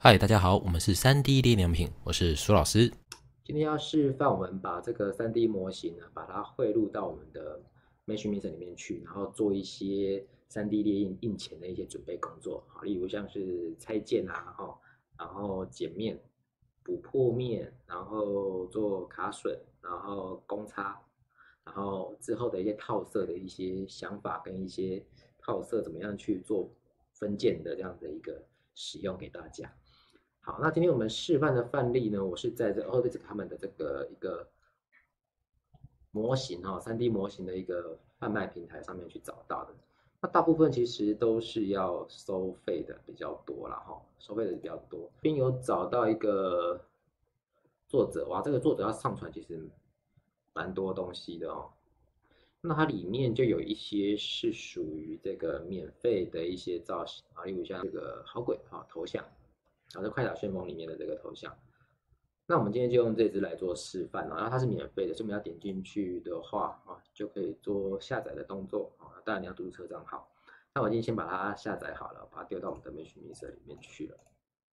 嗨，大家好，我们是3D 列印良品，我是苏老师。 今天要示范我们把这个3D 模型呢，把它汇入到我们的 Mesh Mixer 里面去，然后做一些3D 列印印前的一些准备工作，好，例如像是拆件啊，然后剪面、补破面，然后做卡榫，然后公擦，然后之后的一些套色的一些想法跟一些套色怎么样去做分件的这样的一个使用给大家。好，那今天我们示范的范例呢，我是在这 Autodesk 他们的这个一个模型3D 模型的一个贩卖平台上面去找到的。那大部分其实都是要收费的比较多啦收费的比较多。并有找到一个作者，哇，这个作者要上传其实蛮多东西的哦。那它里面就有一些是属于这个免费的一些造型啊，例如像这个好鬼头像。这快打旋风里面的这个头像，那我们今天就用这支来做示范然后它是免费的，所以我们要点进去的话就可以做下载的动作当然你要注册账号。那我今天先把它下载好了，把它丢到我们的 Mesh Mixer 里面去了。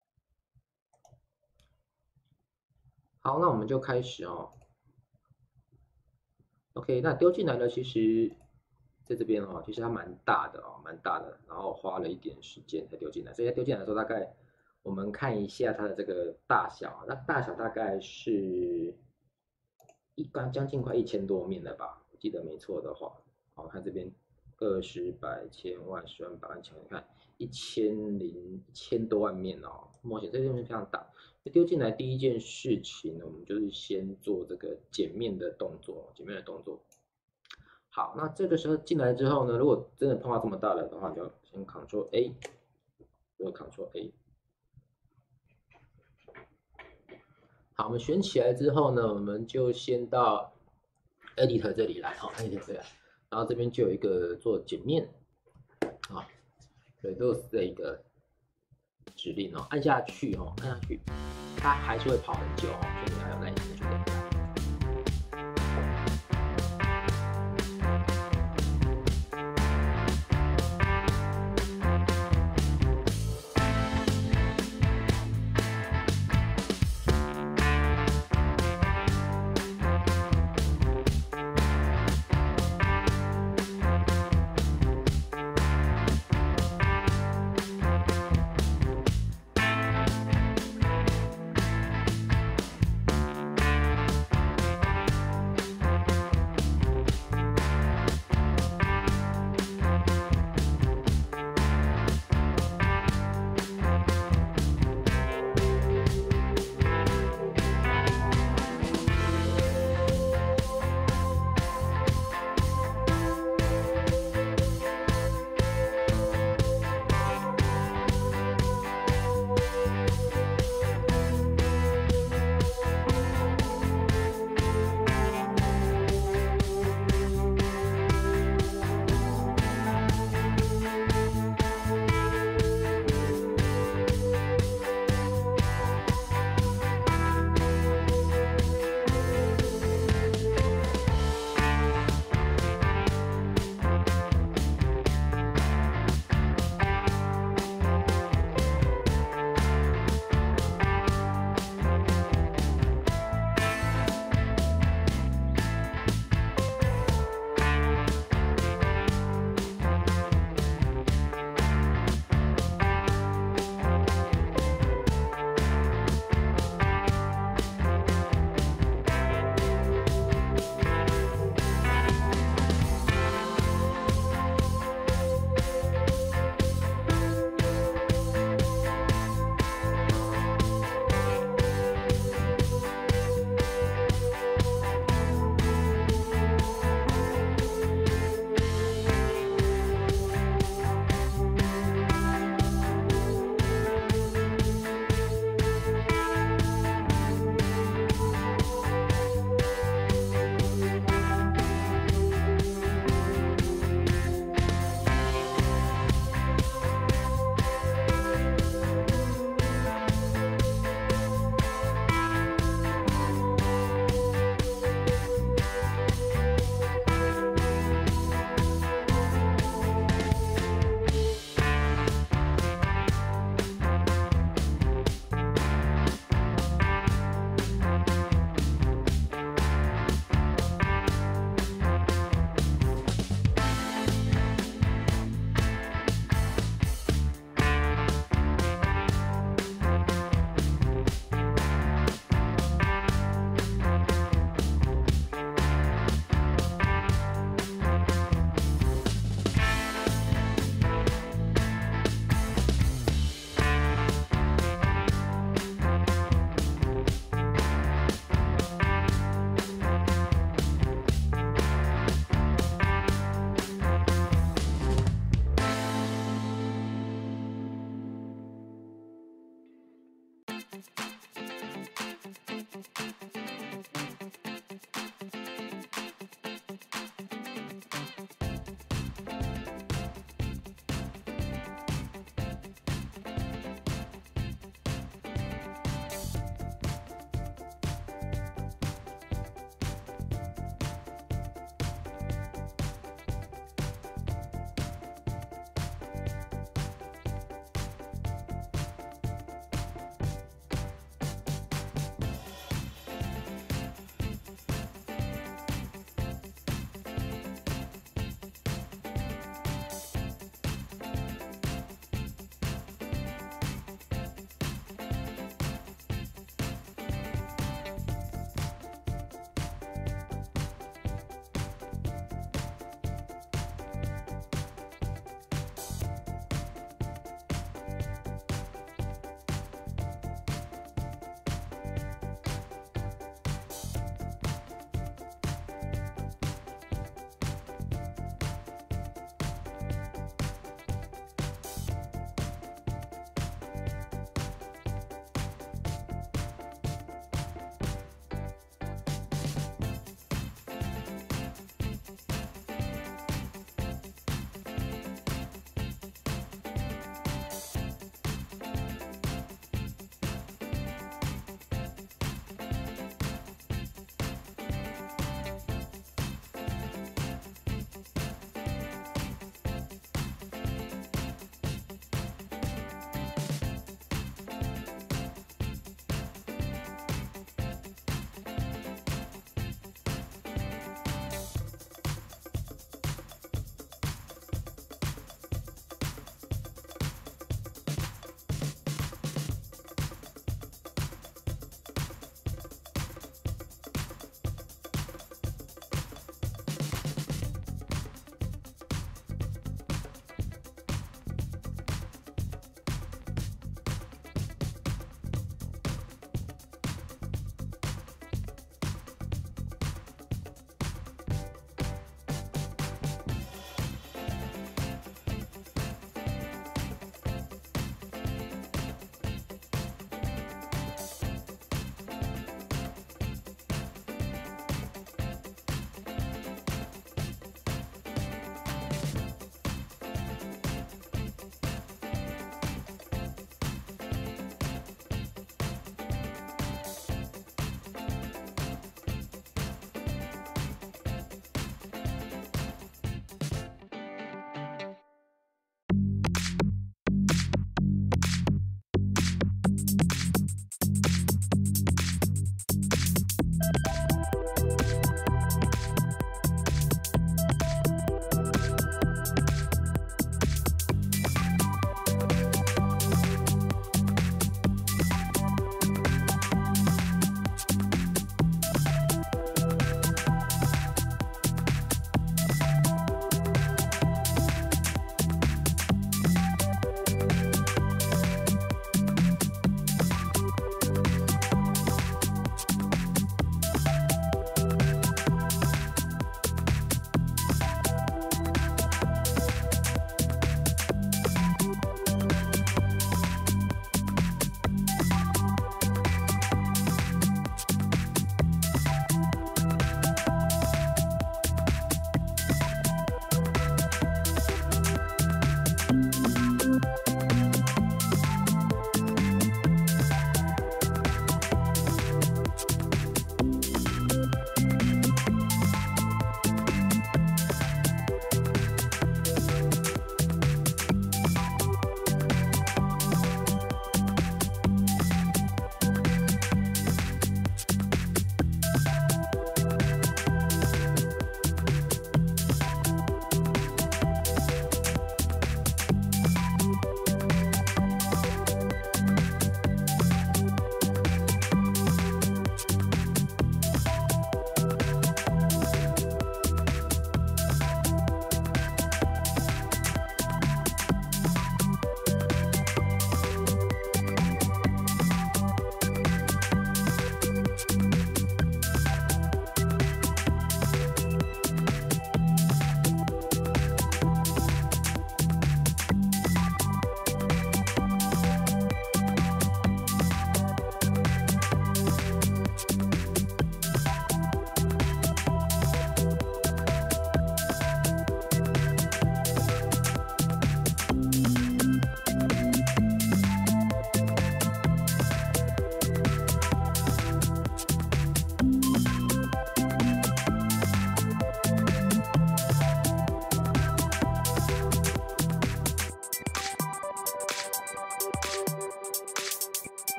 好，那我们就开始OK， 那丢进来呢，其实在这边其实它蛮大的蛮大的，然后花了一点时间才丢进来，所以它丢进来的时候大概。我们看一下它的这个大小，那大小大概是将近快1000多面了吧，我记得没错的话。好，看这边个十百千万十万百万千万，看1000多万面模型这边非常大。丢进来第一件事情呢，我们就是先做这个剪面的动作，好，那这个时候进来之后呢，如果真的碰到这么大的话，你就先 Ctrl A， Ctrl A。好，我们选起来之后呢，我们就先到 Editor 这里来Editor 这里来，然后这边就有一个做剪面Reduce 的一个指令按下去它还是会跑很久所以你要有耐心的去等它。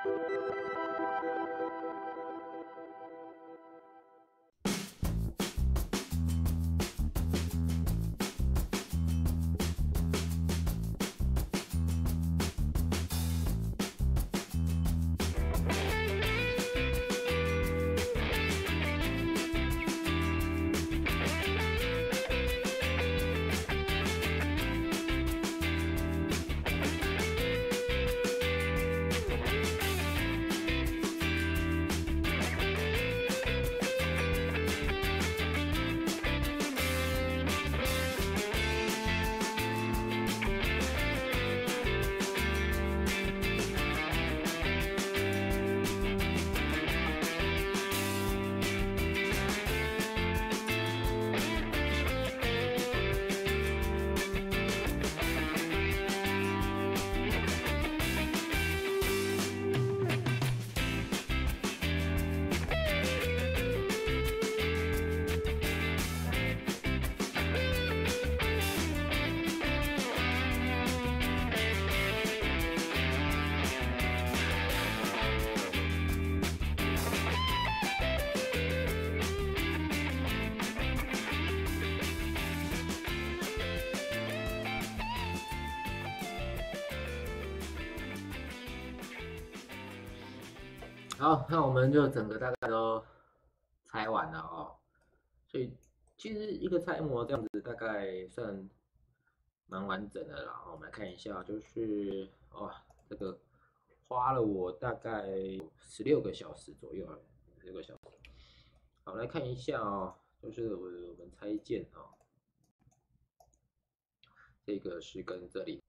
好，那我们就整个大概都拆完了哦。所以其实一个拆模这样子大概算蛮完整的啦。我们来看一下，就是哇，这个花了我大概16个小时左右，16个小时。好，来看一下哦，就是我们拆件哦，这个是跟这里。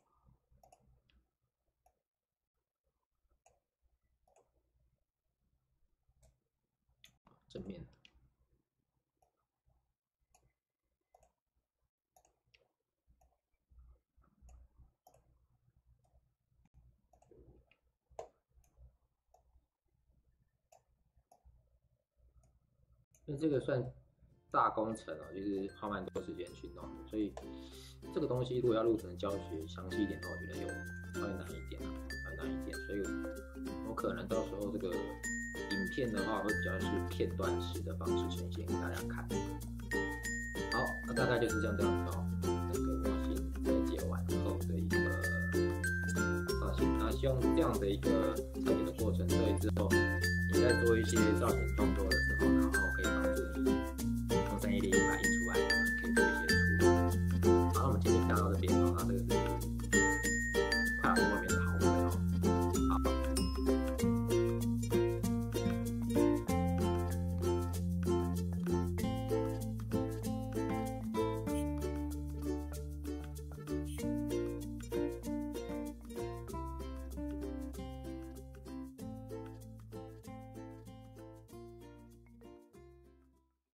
正面，因为这个算大工程哦，就是花蛮多时间去弄的，所以这个东西如果要录成教学详细一点的话，我觉得稍微难一点啊，稍微难一点，所以我可能到时候这个影片的话会比较是片段式的方式呈现给大家看。好，那大概就是这样子哦。这个模型拆解完后的一个造型，那希望这样的一个拆解的过程对之后，你在做一些造型创作的